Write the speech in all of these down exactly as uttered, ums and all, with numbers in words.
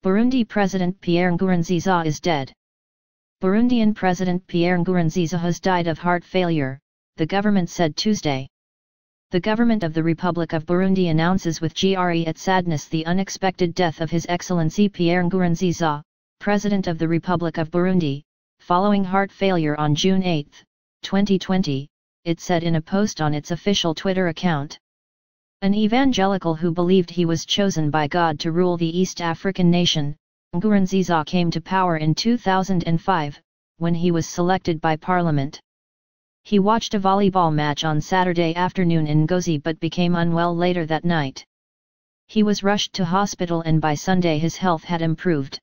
Burundi President Pierre Nkurunziza is dead. Burundian President Pierre Nkurunziza has died of heart failure, the government said Tuesday. The government of the Republic of Burundi announces with great sadness the unexpected death of His Excellency Pierre Nkurunziza, President of the Republic of Burundi, following heart failure on June eighth, twenty twenty, it said in a post on its official Twitter account. An evangelical who believed he was chosen by God to rule the East African nation, Nkurunziza came to power in two thousand five, when he was selected by parliament. He watched a volleyball match on Saturday afternoon in Ngozi but became unwell later that night. He was rushed to hospital and by Sunday his health had improved.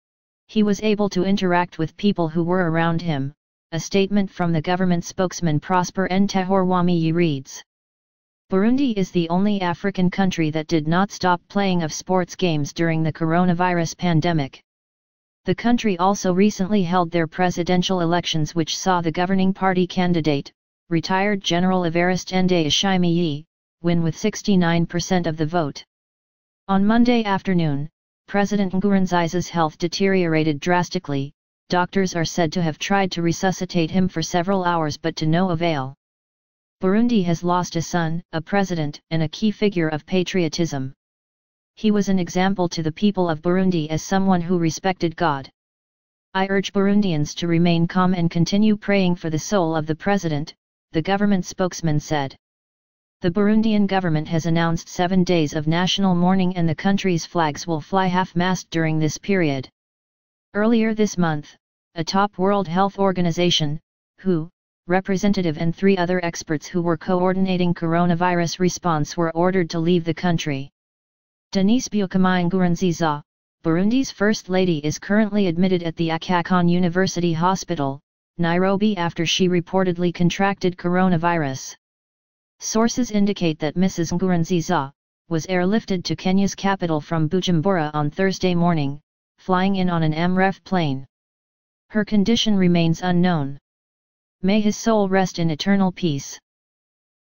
He was able to interact with people who were around him, a statement from the government spokesman Prosper Ntahorwamiyi reads. Burundi is the only African country that did not stop playing of sports games during the coronavirus pandemic. The country also recently held their presidential elections, which saw the governing party candidate, retired General Evariste Ndayishimiye, win with sixty-nine percent of the vote. On Monday afternoon, President Nkurunziza's health deteriorated drastically. Doctors are said to have tried to resuscitate him for several hours but to no avail. Burundi has lost a son, a president, and a key figure of patriotism. He was an example to the people of Burundi as someone who respected God. I urge Burundians to remain calm and continue praying for the soul of the president, the government spokesman said. The Burundian government has announced seven days of national mourning and the country's flags will fly half-mast during this period. Earlier this month, a top World Health Organization, W H O, representative and three other experts who were coordinating coronavirus response were ordered to leave the country. Denise Bukamai Nkurunziza, Burundi's First Lady, is currently admitted at the Aga University Hospital, Nairobi after she reportedly contracted coronavirus. Sources indicate that Missus Nkurunziza was airlifted to Kenya's capital from Bujumbura on Thursday morning, flying in on an M R E F plane. Her condition remains unknown. May his soul rest in eternal peace.